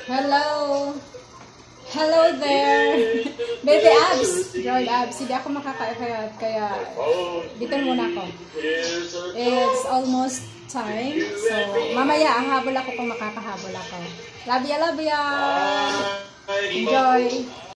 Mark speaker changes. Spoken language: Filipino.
Speaker 1: Hello! Hello there! Baby Abs! Joy Abs, hindi ako makakaya kaya bitin muna ako. It's almost time. So, mamaya, ang habol ako kung makakahabol ako. Love ya, love ya! Enjoy!